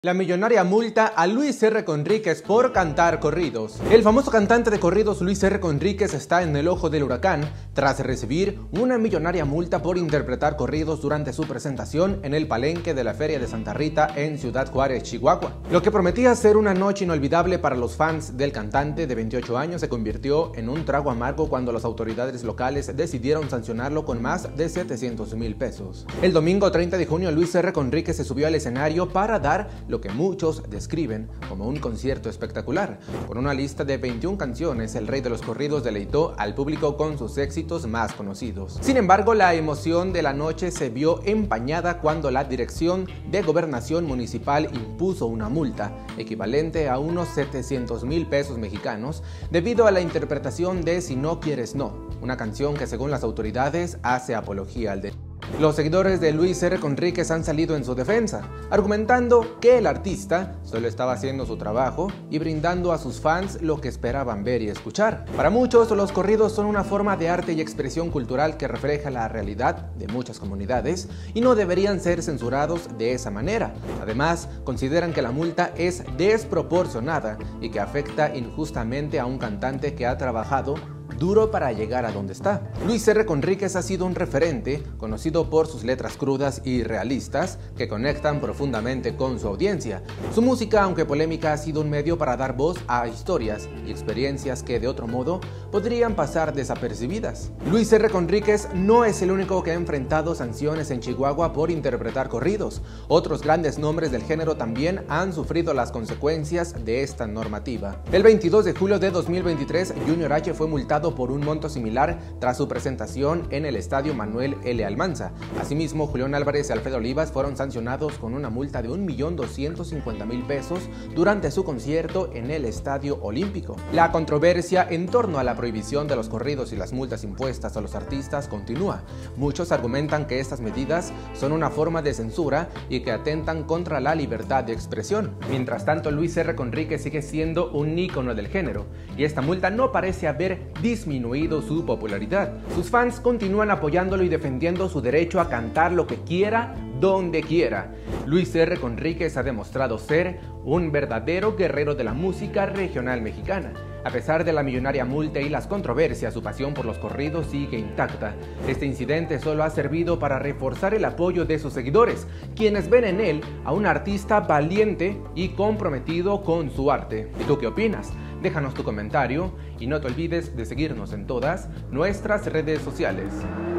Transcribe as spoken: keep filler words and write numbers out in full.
La millonaria multa a Luis R. Conríquez por cantar corridos. El famoso cantante de corridos Luis R. Conríquez está en el ojo del huracán tras recibir una millonaria multa por interpretar corridos durante su presentación en el palenque de la Feria de Santa Rita en Ciudad Juárez, Chihuahua. Lo que prometía ser una noche inolvidable para los fans del cantante de veintiocho años se convirtió en un trago amargo cuando las autoridades locales decidieron sancionarlo con más de setecientos mil pesos. El domingo treinta de junio Luis R. Conríquez se subió al escenario para dar lo que muchos describen como un concierto espectacular. Con una lista de veintiuna canciones, el rey de los corridos deleitó al público con sus éxitos más conocidos. Sin embargo, la emoción de la noche se vio empañada cuando la Dirección de Gobernación Municipal impuso una multa equivalente a unos setecientos mil pesos mexicanos debido a la interpretación de Si no quieres no, una canción que según las autoridades hace apología al delito. Los seguidores de Luis R. Conríquez han salido en su defensa, argumentando que el artista solo estaba haciendo su trabajo y brindando a sus fans lo que esperaban ver y escuchar. Para muchos, los corridos son una forma de arte y expresión cultural que refleja la realidad de muchas comunidades y no deberían ser censurados de esa manera. Además, consideran que la multa es desproporcionada y que afecta injustamente a un cantante que ha trabajado duro para llegar a donde está. Luis R. Conríquez ha sido un referente, conocido por sus letras crudas y realistas, que conectan profundamente con su audiencia. Su música, aunque polémica, ha sido un medio para dar voz a historias y experiencias que de otro modo podrían pasar desapercibidas. Luis R. Conríquez no es el único que ha enfrentado sanciones en Chihuahua por interpretar corridos. Otros grandes nombres del género también han sufrido las consecuencias de esta normativa. El veintidós de julio de dos mil veintitrés, Junior H fue multado por un monto similar tras su presentación en el Estadio Manuel L. Almanza. Asimismo, Julián Álvarez y Alfredo Olivas fueron sancionados con una multa de un millón doscientos cincuenta mil pesos durante su concierto en el Estadio Olímpico. La controversia en torno a la prohibición de los corridos y las multas impuestas a los artistas continúa. Muchos argumentan que estas medidas son una forma de censura y que atentan contra la libertad de expresión. Mientras tanto, Luis R. Conríquez sigue siendo un ícono del género y esta multa no parece haber disminuido su popularidad. Sus fans continúan apoyándolo y defendiendo su derecho a cantar lo que quiera, donde quiera. Luis R. Conríquez ha demostrado ser un verdadero guerrero de la música regional mexicana. A pesar de la millonaria multa y las controversias, su pasión por los corridos sigue intacta. Este incidente solo ha servido para reforzar el apoyo de sus seguidores, quienes ven en él a un artista valiente y comprometido con su arte. ¿Y tú qué opinas? Déjanos tu comentario y no te olvides de seguirnos en todas nuestras redes sociales.